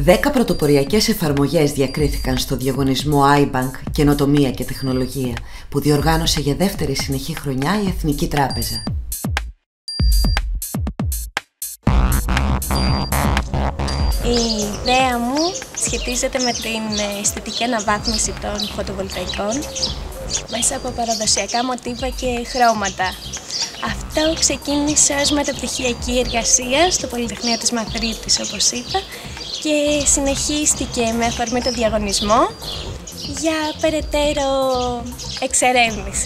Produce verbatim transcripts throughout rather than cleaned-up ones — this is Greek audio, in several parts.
Δέκα πρωτοποριακές εφαρμογές διακρίθηκαν στο διαγωνισμό iBank Καινοτομία και Τεχνολογία, που διοργάνωσε για δεύτερη συνεχή χρονιά η Εθνική Τράπεζα. Η ιδέα μου σχετίζεται με την αισθητική αναβάθμιση των φωτοβολταϊκών μέσα από παραδοσιακά μοτίβα και χρώματα. Αυτό ξεκίνησε ως μεταπτυχιακή εργασία στο Πολυτεχνείο της Μαδρίτης, όπως είπα, και συνεχίστηκε με αφορμή το διαγωνισμό για περαιτέρω εξερεύνηση.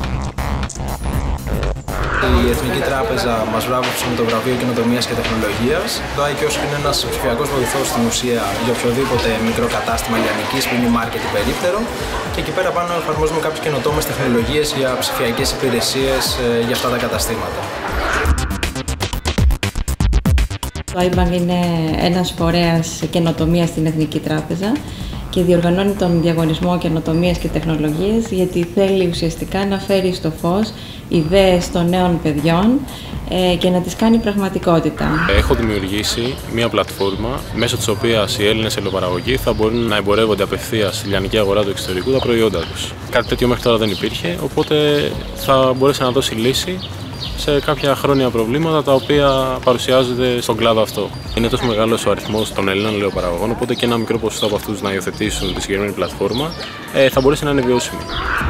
Η Εθνική Τράπεζα μας βράβευσε με το βραβείο Καινοτομίας και Τεχνολογίας. Το iKiosk είναι ένας ψηφιακός βοηθός στην ουσία για οποιοδήποτε μικρό κατάστημα λιανικής, mini market ή περίπτερο. Και εκεί πέρα πάνω εφαρμόζουμε κάποιες καινοτόμες τεχνολογίες για ψηφιακές υπηρεσίες για αυτά τα καταστήματα. Το iBank είναι ένας φορέας καινοτομίας στην Εθνική Τράπεζα και διοργανώνει τον διαγωνισμό καινοτομίας και τεχνολογίας γιατί θέλει ουσιαστικά να φέρει στο φως ιδέες των νέων παιδιών ε, και να τις κάνει πραγματικότητα. Έχω δημιουργήσει μια πλατφόρμα μέσω της οποίας οι Έλληνες ελαιοπαραγωγοί θα μπορούν να εμπορεύονται απευθείας στη λιανική αγορά του εξωτερικού τα προϊόντα τους. Κάτι τέτοιο μέχρι τώρα δεν υπήρχε, οπότε θα μπορέσει να δώσει λύση σε κάποια χρόνια προβλήματα τα οποία παρουσιάζονται στον κλάδο αυτό. Είναι τόσο μεγάλος ο αριθμός των Ελλήνων ελαιοπαραγωγών, οπότε και ένα μικρό ποσοστό από αυτούς να υιοθετήσουν τη συγκεκριμένη πλατφόρμα ε, θα μπορέσει να είναι βιώσιμη.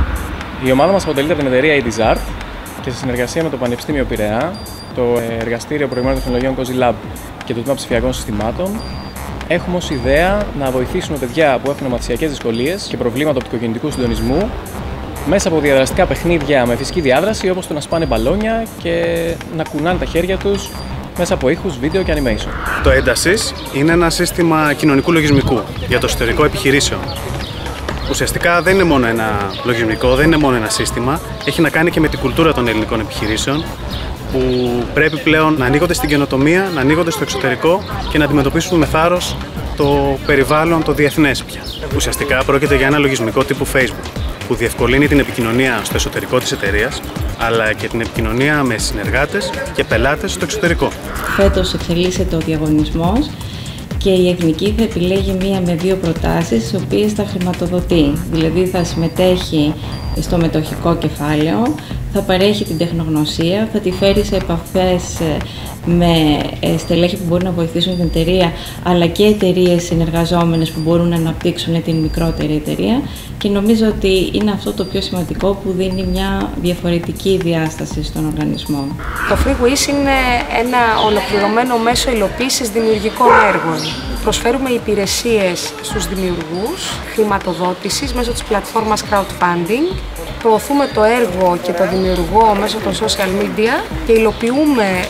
Η ομάδα μας αποτελείται από την εταιρεία EDZART και σε συνεργασία με το Πανεπιστήμιο Πειραιά, το Εργαστήριο Προηγμένων Τεχνολογιών COZY Lab και το Τμήμα Ψηφιακών Συστημάτων, έχουμε ως ιδέα να βοηθήσουμε παιδιά που έχουν μαθησιακές δυσκολίες και προβλήματα οπτικοκινητικού συντονισμού μέσα από διαδραστικά παιχνίδια με φυσική διάδραση, όπως το να σπάνε μπαλόνια και να κουνάνε τα χέρια τους μέσα από ήχους, βίντεο και animation. Το Έντασης είναι ένα σύστημα κοινωνικού λογισμικού για το εσωτερικό επιχειρήσεων. Ουσιαστικά δεν είναι μόνο ένα λογισμικό, δεν είναι μόνο ένα σύστημα, έχει να κάνει και με την κουλτούρα των ελληνικών επιχειρήσεων, που πρέπει πλέον να ανοίγονται στην καινοτομία, να ανοίγονται στο εξωτερικό και να αντιμετωπίσουν με θάρρος το περιβάλλον, το διεθνές πια. Ουσιαστικά πρόκειται για ένα λογισμικό τύπου Facebook, που διευκολύνει την επικοινωνία στο εσωτερικό της εταιρείας, αλλά και την επικοινωνία με συνεργάτες και πελάτες στο εξωτερικό. Φέτος εξελίσσεται ο διαγωνισμός και η Εθνική θα επιλέγει μία με δύο προτάσεις, τις οποίες θα χρηματοδοτεί. Δηλαδή θα συμμετέχει στο μετοχικό κεφάλαιο, θα παρέχει την τεχνογνωσία, θα τη φέρει σε επαφές με στελέχη που μπορούν να βοηθήσουν την εταιρεία, αλλά και εταιρείες συνεργαζόμενες που μπορούν να αναπτύξουν την μικρότερη εταιρεία, και νομίζω ότι είναι αυτό το πιο σημαντικό που δίνει μια διαφορετική διάσταση στον οργανισμό. Το FreeWish είναι ένα ολοκληρωμένο μέσο υλοποίησης δημιουργικών έργων. Προσφέρουμε υπηρεσίες στους δημιουργούς, χρηματοδότησης μέσω της πλατφόρμας crowdfunding, προωθούμε το έργο και το δημιουργό μέσω των social media και υλοποιούμε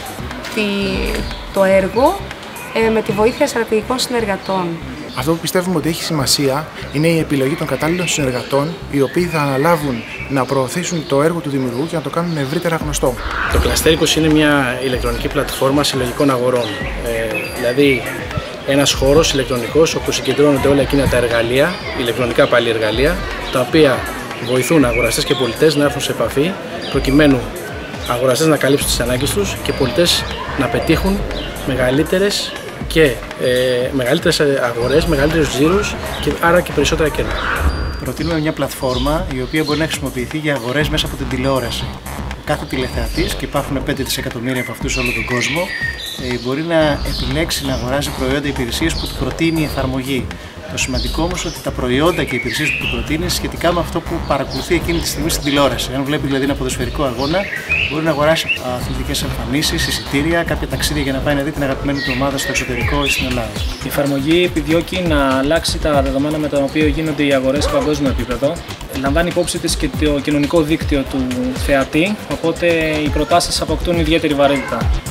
το έργο ε, με τη βοήθεια στρατηγικών συνεργατών. Αυτό που πιστεύουμε ότι έχει σημασία είναι η επιλογή των κατάλληλων συνεργατών, οι οποίοι θα αναλάβουν να προωθήσουν το έργο του δημιουργού και να το κάνουν ευρύτερα γνωστό. Το Clustericos είναι μια ηλεκτρονική πλατφόρμα συλλογικών αγορών. Ε, δηλαδή ένας χώρος ηλεκτρονικός όπου συγκεντρώνονται όλα εκείνα τα εργαλεία, ηλεκτρονικά πάλι εργαλεία, τα οποία βοηθούν αγοραστές και πολιτές να έρθουν σε επαφή προκειμένου αγοραστές να καλύψουν τις ανάγκες τους και πολιτές να πετύχουν μεγαλύτερες και ε, μεγαλύτερες αγορές, μεγαλύτερους τζίρους και άρα και περισσότερα κέρδη. Προτείνουμε μια πλατφόρμα η οποία μπορεί να χρησιμοποιηθεί για αγορές μέσα από την τηλεόραση. Κάθε τηλεθεατής, και υπάρχουν πέντε δισεκατομμύρια από αυτούς σε όλο τον κόσμο, ε, μπορεί να επιλέξει να αγοράζει προϊόντα υπηρεσίες που του προτείνει η εφαρμογή. Το σημαντικό όμως είναι ότι τα προϊόντα και οι υπηρεσίες που του προτείνει είναι σχετικά με αυτό που παρακολουθεί εκείνη τη στιγμή στην τηλεόραση. Αν βλέπει δηλαδή ένα ποδοσφαιρικό αγώνα, μπορεί να αγοράσει αθλητικές εμφανίσεις, εισιτήρια, κάποια ταξίδια για να πάει να δει την αγαπημένη του ομάδα στο εξωτερικό ή στην Ελλάδα. Η εφαρμογή επιδιώκει να αλλάξει τα δεδομένα με τα οποία γίνονται οι αγορές σε παγκόσμιο επίπεδο. Λαμβάνει υπόψη της και το κοινωνικό δίκτυο του θεατή, οπότε οι προτάσεις αποκτούν ιδιαίτερη βαρύτητα.